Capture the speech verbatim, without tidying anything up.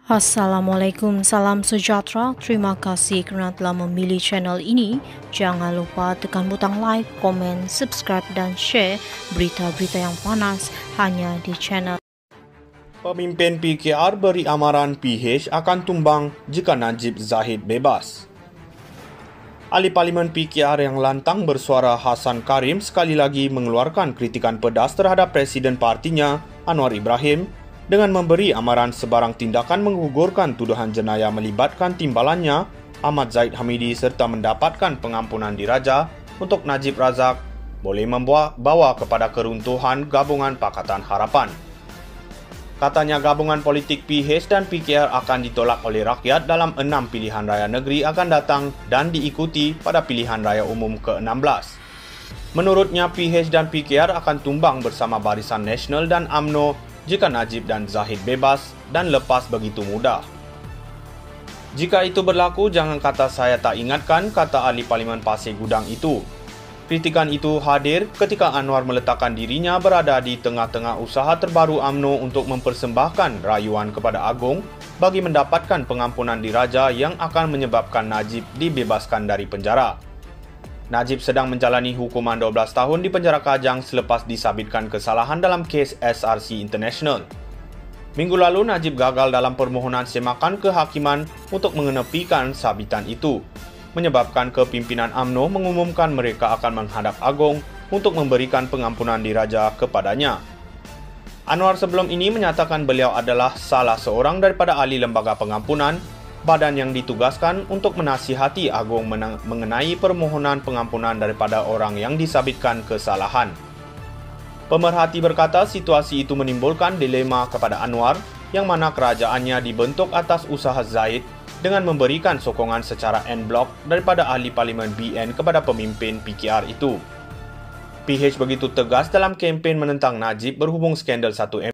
Assalamualaikum, salam sejahtera. Terima kasih kerana telah memilih channel ini. Jangan lupa tekan butang like, komen, subscribe dan share berita-berita yang panas hanya di channel. Pemimpin P K R beri amaran P H akan tumbang jika Najib Zahid bebas. Ahli Parlimen P K R yang lantang bersuara Hassan Karim sekali lagi mengeluarkan kritikan pedas terhadap Presiden partinya, Anwar Ibrahim, dengan memberi amaran sebarang tindakan menggugurkan tuduhan jenayah melibatkan timbalannya, Ahmad Zahid Hamidi, serta mendapatkan pengampunan diraja untuk Najib Razak boleh membawa kepada keruntuhan Gabungan Pakatan Harapan. Katanya gabungan politik P H dan P K R akan ditolak oleh rakyat dalam enam pilihan raya negeri akan datang dan diikuti pada pilihan raya umum ke enam belas. Menurutnya, P H dan P K R akan tumbang bersama Barisan Nasional dan U M N O jika Najib dan Zahid bebas dan lepas begitu mudah. Jika itu berlaku, jangan kata saya tak ingatkan, kata ahli Parlimen Pasir Gudang itu. Kritikan itu hadir ketika Anwar meletakkan dirinya berada di tengah-tengah usaha terbaru U M N O untuk mempersembahkan rayuan kepada Agong bagi mendapatkan pengampunan diraja yang akan menyebabkan Najib dibebaskan dari penjara. Najib sedang menjalani hukuman dua belas tahun di penjara Kajang selepas disabitkan kesalahan dalam kes S R C International. Minggu lalu, Najib gagal dalam permohonan semakan kehakiman untuk mengenepikan sabitan itu, menyebabkan kepimpinan U M N O mengumumkan mereka akan menghadap Agong untuk memberikan pengampunan diraja kepadanya. Anwar sebelum ini menyatakan beliau adalah salah seorang daripada ahli lembaga pengampunan, badan yang ditugaskan untuk menasihati Agong mengenai permohonan pengampunan daripada orang yang disabitkan kesalahan. Pemerhati berkata situasi itu menimbulkan dilema kepada Anwar, yang mana kerajaannya dibentuk atas usaha Zahid dengan memberikan sokongan secara en blok daripada ahli Parlimen B N kepada pemimpin P K R itu. P H begitu tegas dalam kempen menentang Najib berhubung skandal satu M